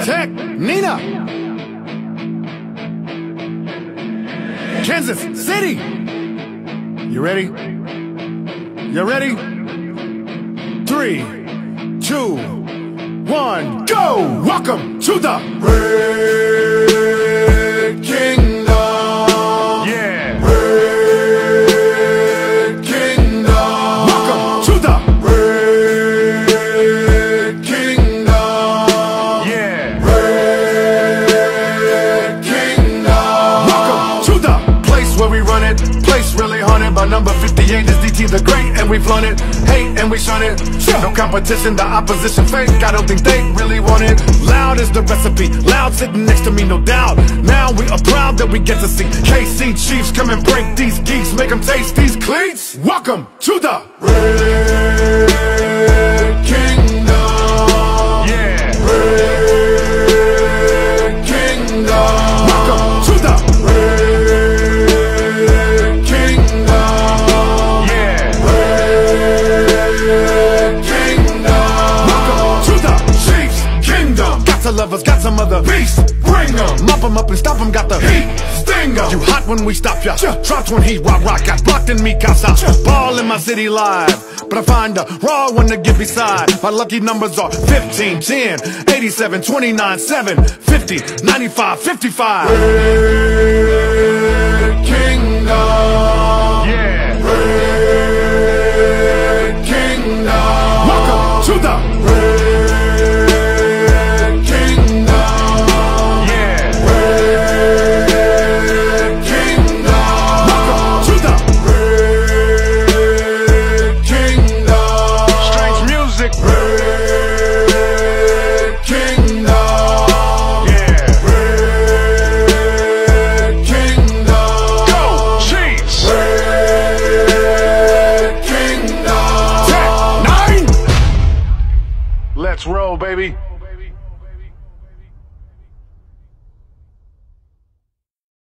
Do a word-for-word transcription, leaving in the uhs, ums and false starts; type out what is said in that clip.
Tech N nine ne Kansas City. You ready? You ready? Three, two, one, go! Welcome to the Red Kingdom. Yeah. Red Kingdom. Welcome to the Red Kingdom. Yeah. Red Kingdom. Welcome to the place where we run it. Place really haunted by number fifty-eight is D T the Great, and we flown it. Hate and we shun it. No competition, the opposition fake. I don't think they really want it. Loud is the recipe, loud sitting next to me, no doubt. Now we are proud that we get to see K C Chiefs come and break these geeks, make them taste these cleats. Welcome to the Red Kingdom. Yeah. Red Kingdom. Welcome to the Red Kingdom. Yeah. Red Kingdom. Welcome to the Chiefs Kingdom. Got some lovers, got some other beasts. Bring them, mop them up and stop them. Got the heat, sting them. You hot when we stop ya. Dropped when he rock rock. Got blocked in me casa. Ball in my city live, but I find a raw one to get beside. My lucky numbers are fifteen, ten, eighty-seven, twenty-nine, seven, fifty, ninety-five, fifty-five. Red Kingdom. Yeah. Red Kingdom. Welcome to the Red Kingdom. Yeah. Red Kingdom. Welcome to the Red Kingdom. Strange music. Red Kingdom. Yeah. Red Kingdom. Go Chiefs. Red Kingdom. Tech N nine ne. Let's roll, baby.